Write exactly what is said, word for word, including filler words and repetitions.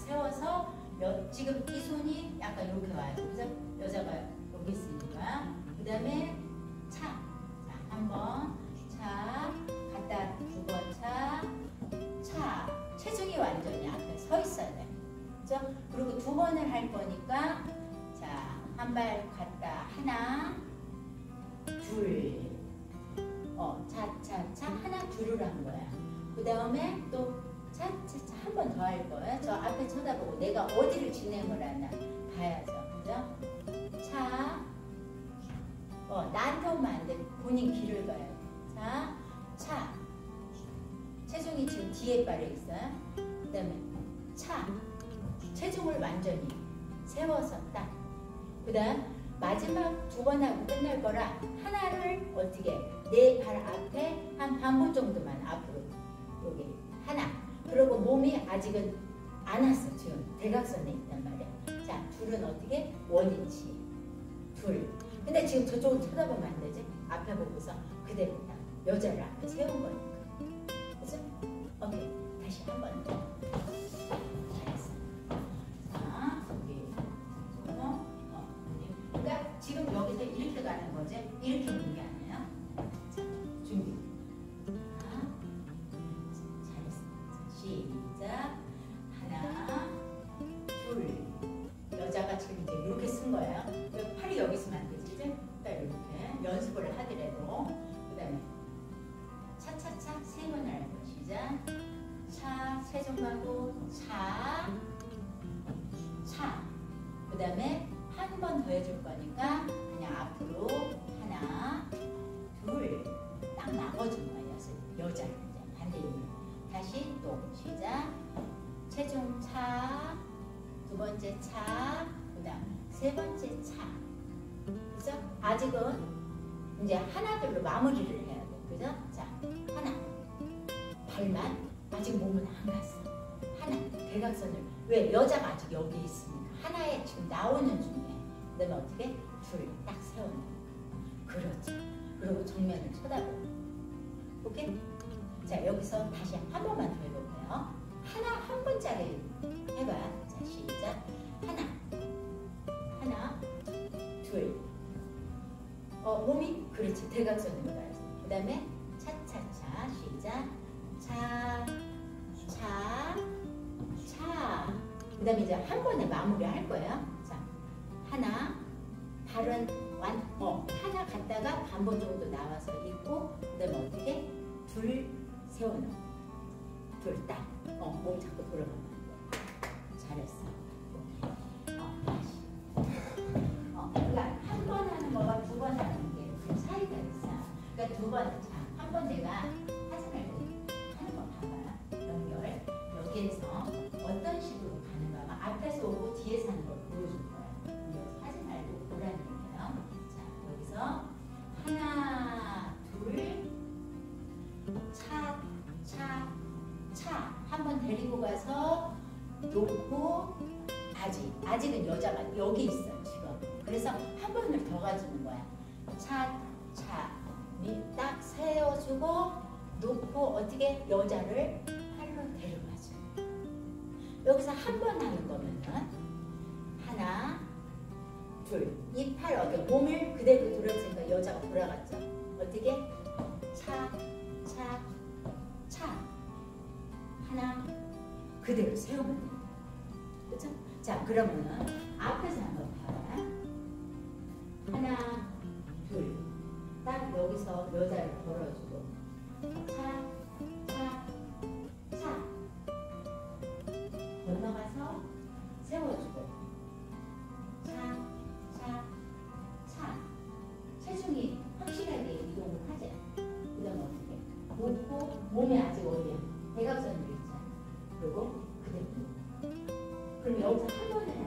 세워서 여, 지금 이 손이 약간 이렇게 와요. 그죠? 여자가 여기 있으니까. 그 다음에 차. 자, 한 번. 차. 갔다 두 번 차. 차. 체중이 완전히 앞에 서 있어야 돼. 그죠? 그리고 두 번을 할 거니까 자, 한 발 갔다 하나, 둘. 어, 차, 차, 차. 하나, 둘을 한 거야. 그 다음에 또 차, 차, 차 한 번 더 할 거예요. 저 앞에 쳐다보고 내가 어디를 진행을 하나 봐야죠. 그죠? 차. 어, 나한테 오면 안 돼. 본인 길을 가야 돼. 자, 차. 체중이 지금 뒤에 발에 있어요. 그 다음에 차. 체중을 완전히 세워서 딱. 그 다음 마지막 두 번 하고 끝날 거라 하나를 어떻게 내 발 앞에 한 반분 정도만 앞으로 여기 하나. 그리고 몸이 아직은 안 왔어. 지금 대각선에 있단 말이야. 자, 둘은 어떻게? 원위치. 둘. 근데 지금 저쪽을 쳐다보면 안 되지? 앞에 보고서 그대로 딱 여자를 앞에 세운 거니까. 그죠? 오케이. 다시 한 번 더. 잘했어. 자, 여기. 어, 어. 그러니까 지금 여기서 이렇게 가는 거지? 이렇게 오는 게 아니에요. 자, 준비. 자, 잘했어. 자, 시작. 하나, 둘. 여자가 지금 이제 이렇게 쓴 거예요. 팔이 여기 있으면 안 되지, 이제? 딱 이렇게 연습을 하더라도. 그 다음에 차차차 세 번을 할 거. 시작. 차, 세종 가고, 차, 차. 그 다음에 한 번 더 해줄 거니까 그냥 앞으로 하나, 둘. 딱 막아준 거예요. 여자. 반대입니다. 다시 또 시작. 체중 차, 두 번째 차, 그 다음 세 번째 차. 그죠? 아직은 이제 하나들로 마무리를 해야 돼. 그죠? 자, 하나. 발만 아직 몸은 안 갔어. 하나. 대각선을. 왜? 여자가 아직 여기 있으니까. 하나에 지금 나오는 중에. 그 다음에 어떻게? 둘. 딱 세우는 거. 그렇죠. 그리고 정면을 쳐다보고. 오케이? 자, 여기서 다시 한 번만 더 해볼게요. 하나, 한 번짜리 해봐. 자, 시작. 하나. 하나. 둘. 어, 몸이 그렇지. 대각선으로 가야지. 그 다음에 차차차. 시작. 차, 차, 차. 그 다음에 이제 한 번에 마무리 할 거예요. 자, 하나. 발은 완, 어, 하나 갔다가 반번 정도 나와서 있고, 그 다음에 어떻게? 둘 세워놓고. 둘 딱. 어, 몸 자꾸 돌아가면 안 돼. 잘했어. 어, 다시. 어, 그러니까 한 번 하는 거와 두 번 하는 게 그 차이가 있어. 그러니까 두 번, 자, 한 번 내가 하지 말고 하는 거 봐봐. 연결. 여기에서 어떤 식으로 가는가. 앞에서 오고 뒤에서 하는 걸 보여줄 거야. 여기서 하지 말고 보라는 얘기예요. 자, 여기서 하나, 둘, 차, 차, 차. 한 번 데리고 가서 놓고 아직, 아직은 여자가 여기 있어요, 지금. 그래서 한 번을 더 가지는 거야. 차, 차. 딱 세워주고 놓고 어떻게 여자를 팔로 데려가죠. 여기서 한 번 하는 거면은 하나, 둘. 이 팔 어디 몸을 그대로 돌렸으니까 여자가 돌아갔죠. 어떻게? 차, 차, 차. 하나 그대로 세우면 돼요. 그렇죠? 자, 그러면은 앞에서 한번 봐봐. 하나, 둘. 딱 여기서 여자를 걸어주고 차, 차, 차. 건너가서 세워주고 차, 차, 차. 체중이 확실하게 이동을 하자. 그 다음에 어떻게? 놓고 몸이 아직 어디야? 대각선으로 있잖아. 그리고 그대로. 그럼 여기서 한 번에